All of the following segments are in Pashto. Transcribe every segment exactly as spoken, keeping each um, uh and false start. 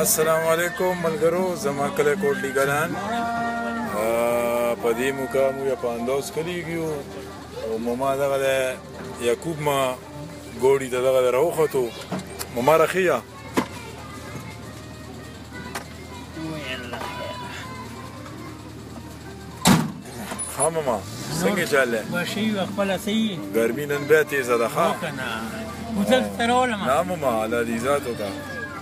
السلام علیکم ملګرو، زما کلی کوټلی ګلان په دې موقع مو یا په انداز کلیږي او مما دغه د یعقوب ما ګوړي ته دغه راوختو مما رخیه ها ماما څنګه چاله بشي خپل صحیح ګرمي نن بیا تیزه ده ښه کنه وځل ترولم نه ماما الله دې ذات وکړه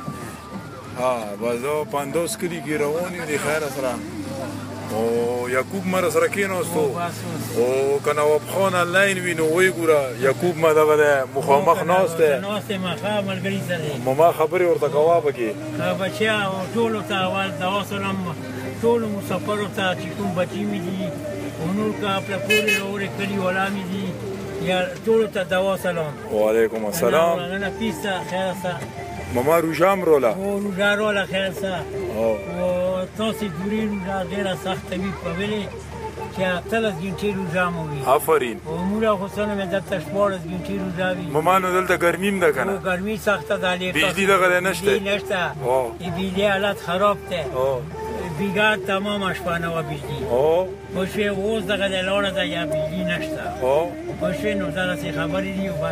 ها بازو پاندوس کلی کې روان دي خیر سره او یعقوب مر سره کېناستو او کنه وبخون آنلاین وینو وی ګوره یعقوب ما دغه مخامخ ناسته ناسته ما خا ملګری سره ماما خبرې ورته کوه پکې ها بچیا او ټول ته اول دوا سلام ټول مسافر ته چې کوم بچی مې دي ونور کا خپل پورې اورې کلی ولا مې دي یا ټول ته دوا سلام وعلیکم السلام انا پیسه خیر سره ماما روجام رولا او روجا رولا خیر سره او تاسو ګوري روجا ډیره سخت وي په ویلې چې اتلس ګنټې روجا مو وي آفرین او مولا حسین مې دلته شپږ ګنټې روجا وي ماما نو دلته ګرمیم ده کنه ګرمي سخته ده بجلی دغه نشته نشته او بجلی حالت خراب ده او بیګا تمام شپانه و بجلی او خو شی اوس دغه د لوړه ده یا بجلی نشته او خو شی نو دا څه خبرې دي بس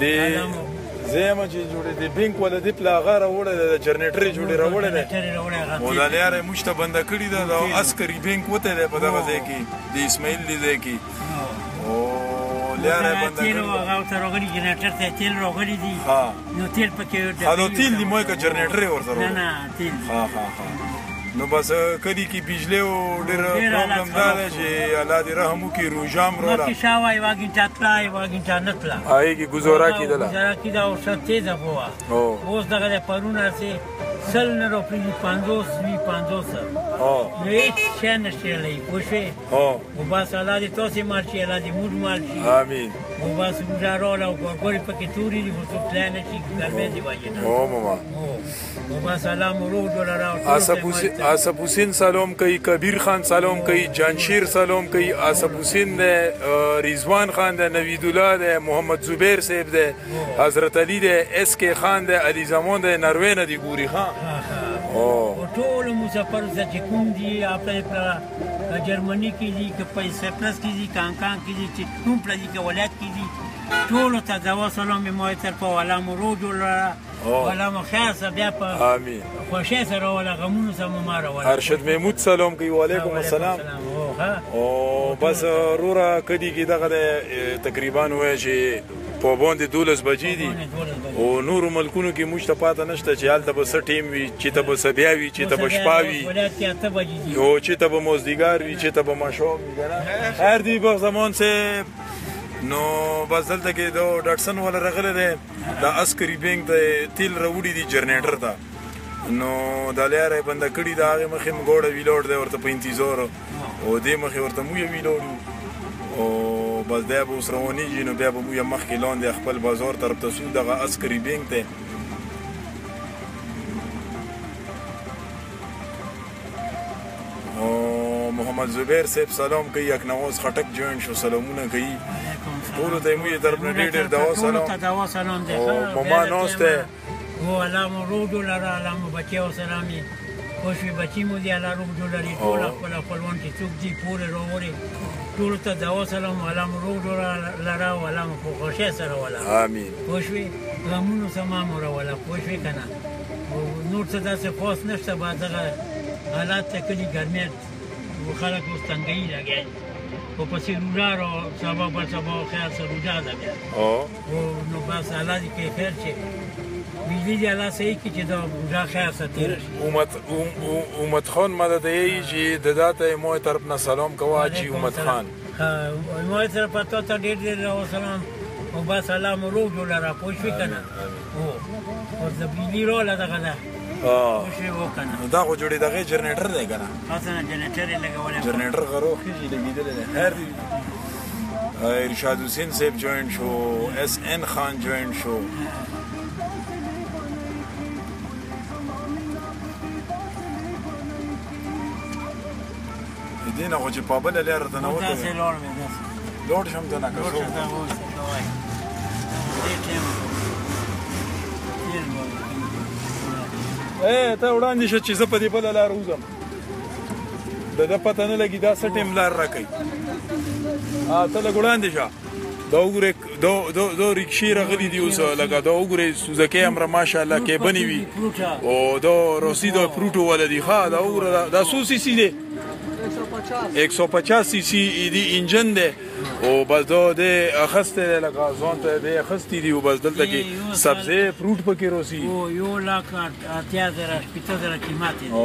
زما چې جوړې دي بینک ولا دی پلاغه راوړل د جنریټر جوړې راوړل دي مولا لاره مشته بنده کړی ده او عسکري بینک وته ده په دغه ځای کې د اسماعیل دی ځای کې او لاره بنده کړی نو هغه تر غړي جنریټر ته تیل راغلي دي نو تیل پکې هغه تیل دی موږ جنریټر ورته نه نه تیل ها ها ها نو بس کدی کی بجلی او ډیر پرابلم دا ده چې الله دې رحم وکړي روجام رولا مکه شاوای واګین چاتلای واګین چانتلا آی کی گزارا کیدله گزارا کیدا او شته ده بوا اوس دغه پرونه سي سل نه روپی پنځوس وی پنځوس او هیڅ شي نشته لای خوشي او بس الله دې تاسو مارچي الله دې موږ مارچي امين او بس رولا او ګورګوري پکې توري دي خو پلان شي ګرمه دی وایي او ماما او بس سلام ورو دلاره آصف حسین سلام کوي کبیر خان سلام کوي جانشیر سلام کوي آصف حسین ده رضوان خان ده نوید الله ده محمد زبیر صاحب ده حضرت علی ده اس کے خان ده علی زمان ده نروې نه دی ګوري ها او ټول مسافر چې کوم دي خپل جرمني کې دي که پیسې پلس کې دي کانکان کې دي چې کوم پلس کې ولایت کې دي ټول ته دوا سلام مو تر په ولا مرو جوړ ولا مخاص بیا په امين خوشی سره ولا غمونو سره ماره ولا ارشد محمود سلام کوي وعلیکم السلام او بس رورا کدی کی دغه تقریبا وای چې په باندې دولس بجې دي او نور ملکونو کې مشته پاته نشته چې حالت به څه ټیم وي چې ته به سبیا وي چې ته به شپه وي او چې ته به مازدیګر وي چې ته به ماښام وي هر دی په زمان سے نو بس دلته کې د ډاټسن ولا رغله ده د عسکري بینک ته تیل راوړي دي جنریټر ته نو د لارې بنده کړي دا هغه مخې مګوړه ویلوړ دی ورته په انتظار او دې مخې ورته مو یې ویلوړو او بس دا به اوس روانېږي نو بیا به مو یې مخکې لاندې خپل بازار طرف ته سو دغه عسکري بینک ته محمد زبیر صاحب سلام کوي یک نواز خټک جوین شو سلامونه کوي ټول ته مو یې طرف نه ډېر دوا سلام ته دوا سلام ده ماما نوسته هو علامه رودو لرا علامه بچي او سلامي خوشي بچي مو دي علامه رودو لري ټول خپل خپلوان چې څوک دي پورې وروړي ټول ته دوا سلام علامه رودو لرا علامه خوشي سره ولا امين خوشي غمونو سما مور ولا خوشي کنه نور څه داسې خاص نشته بعد حالات ته کلی ګرمه خلک اوس تنګي لګي او پسې روجا را سبا بل سبا خیر سره روجا ده بیا او نو بس الله دې کې خیر شي بجلی دی الله صحیح کې چې دا روجا خیر سره تیر شي امت امت خان مدد یې چې د داته مو طرف نه سلام کوه چې امت خان مو سره پاتو ته ډېر ډېر سلام او بس الله مو روج ولا پوښ وکنه او او د بجلی روله دغه ده اه دا خو جوړې دغه جنریټر دی کنه اصلا جنریټر یې لګولې جنریټر غرو خېږي لګیدل دی هر ارشاد حسین صاحب جوین شو اس ان خان جوین شو دینه خو چې په بل لاره ته نه وته تاسو لوړ مې لوړ شم ته نه کوو ای ته وړاندې شه چې زه په دې بله لار وځم د ده پته نه لګي دا څه ټیم لار راکوي ته لږ وړاندې شه دا وګورئ دا رکشې راغلي دي اوس لکه دا وګورئ سوزکۍ همره ماشاءالله کیبنې وي او دا روسي دا فروټو والا دي ښه دا وګوره دا څو سی سی دی ایک سو پچاس سی سی دی انجن دی او بس دا دی اخستی دی لکه ځان ته دی اخستی دي او بس دلته کې سبزی فروټ پکې روسي یو لاک اتیا زره شپېته زره قیمت یې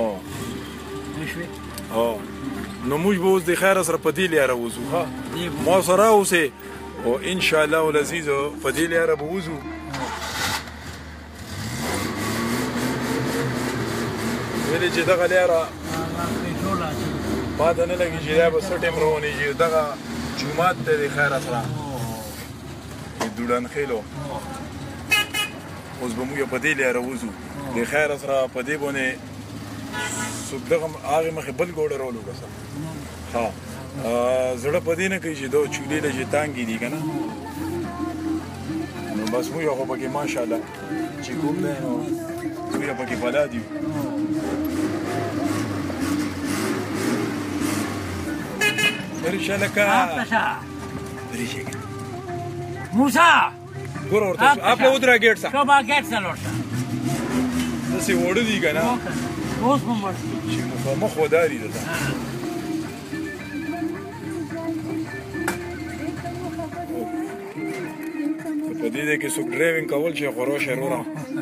نو موږ به اوس د خیره سره په دې لاره وځو ښه ما سره اوسئ او انشاءالله العزیز په دې لاره به وځو ولې چې دغه لاره ما ته نه لګي چې دا به څه ټایم روانېږي دغه جومات دی د خیره سره د دوډن خیلو اوس به موږ په دې لاره وځو د خیره سره په دې باندې څوک دغه هغې مخې بل ګوډه راولو که څه ها زړه په دې نه کوي چې دا چولې له چې تانګې دي که نه نو بس موږ خو پکې ماشاءالله چې کوم دی نو موږ پکې بلد یو برشه لکه برشه موسی ګوره ورته اپه ودره ګیټ څه شوبه ګیټ څه لوړشه داسې وړه دي که نه اوس هم ورته چې مخامخ وداري دته په دې دی کې څوک ډرایوینګ کول چې خو راشه وروره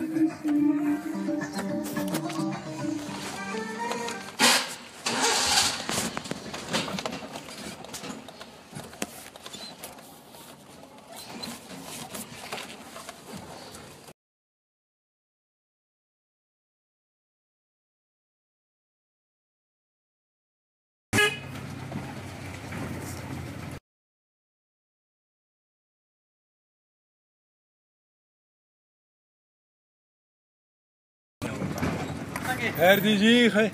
خیر دی جی خیر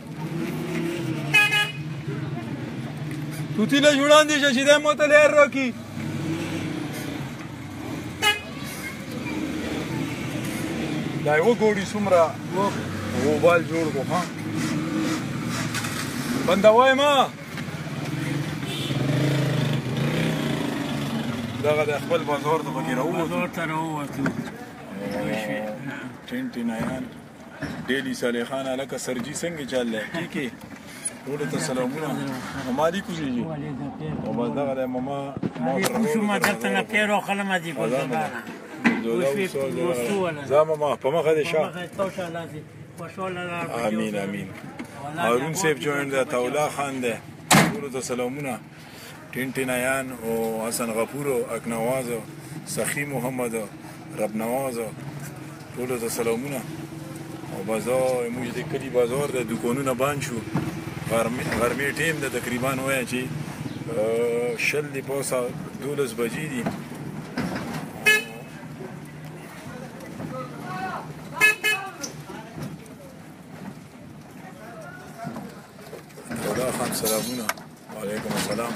توتی له وړاندې شه چې دی ماته لار راکړي دا یوه ګوډي څومره غوبال جوړ کړو ښه بندوی ما دغه د خپل بازار ته پکې راووتو بازار ته راووتو ټینټي نایان ډیلی صالح خان هلکه سرجي څنګه چل دی ټیک یې ټولو ته سلامونه مما دي کوزیږي او بس دغه دی مما شومه دلته نه پیر واخلمه دي زه مما په مخه دې شه امین امین هارون صاحب جوین دی طاولا خان دی ټولو ته سلامونه ټینټي نایان او حسن غفور اکنواز سخی محمد رب نواز ټولو ته سلامونه او بازار موږ د کلي بازار د دوکانونه بند شو غرمې ټیم د تقریبا وایه چې شل د پاسه دولس بجې دي طاولا خان سلامونه وعلیکم السلام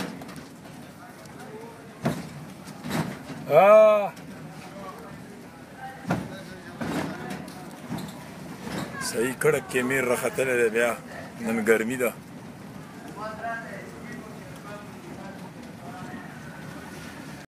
صحیح کړک کې میر راختلی دی بیا نن ګرمي ده